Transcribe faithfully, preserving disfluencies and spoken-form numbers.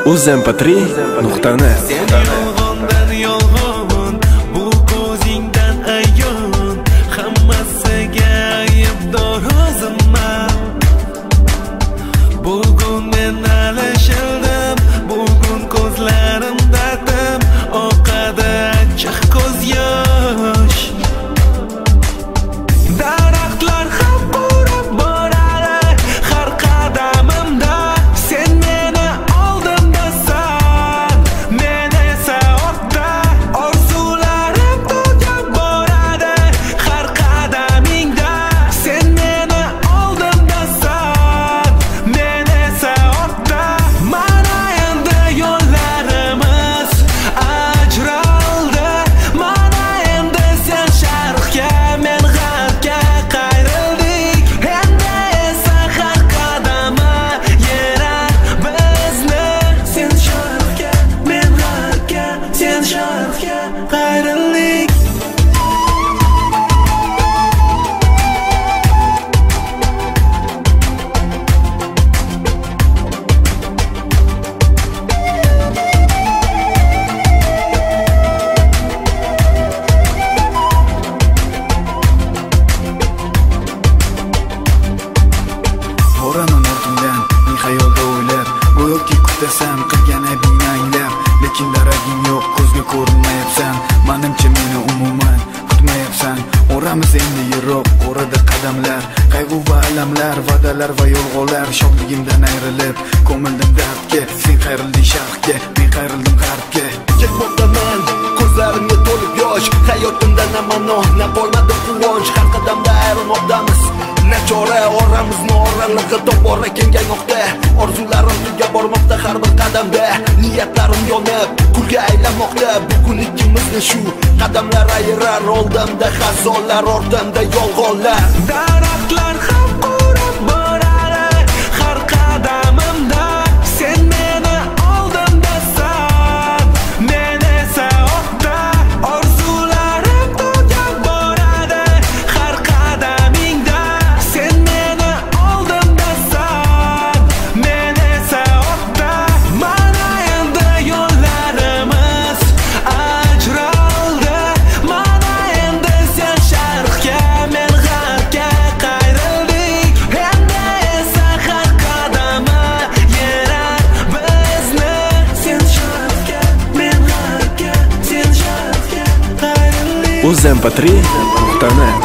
uz em p tri nuqta net. Sen yolg'ondan yolg'on, bu ko'zingdan ayon, hammasiga aybdor o'zimman. Bugun men alishildim, bugun ko'zlarimda tim oqadi achchiq ko'z yosh. Daraxtlar ham qurib boradi har qadamimda. Sen meni oldimdasan, men esa ortda. Orzularim tugab boradi har qadamingda. Sen meni oldimdasan, men esa ortda. Mana endi yo'llarimiz ajraldi. Mana endi sen sharqqa, men g'arbga qayrildik. Endi esa har qadami yerar bizni. Sen sharqqa, men g'arbga, sen sharqqa qayrildik. Boraman ortimdan, men xayolda o'ylab, go'yoki kutasan qilgan aybingni anglab. Lekin daraging yo'q, ko'zga ko'rinmayapsan. Menimcha meni umuman kutmayapsan. O'ramiz endi yiroq, o'rada qadamlar, qayg'u va alamlar, va'dalar va yolg'onlar. Shodligimdan ayrilib, ko'mildim dardga. Sen qayrilding sharqqa, men qayrildim g'arbga. Ketmoqdaman, ko'zlarimga to'lib yosh. Hayotimda na ma'no, na bo'lmadi quvonch. Har qadamda ayrilmoqdamiz. Nachora oramizni oralig'i tobora kengaymoqda. Orzularim tugab bormoqda har bir qadamda. Niyatlarim yonib, kulga aylanmoqda. Bugun ikkimizni shu qadamlar ayirar. Oldimda xazonlar, ortimda yolg'onlar. Daraxtlar ham qurib boradi har qadamimda. Sen meni oldimdasan, men esa ortda. Orzularim tugab boradi har qadamingda. Sen meni oldimdasan, men esa ortda. Mana endi yo'llarimiz ajraldi. Mana endi sen sharqqa, men g'arbga qayrildik. Endi esa har qadami yerar bizni. Sen sharqqa, men g'arbga, sen sharqqa qayrildik. uz em p tri nuqta net.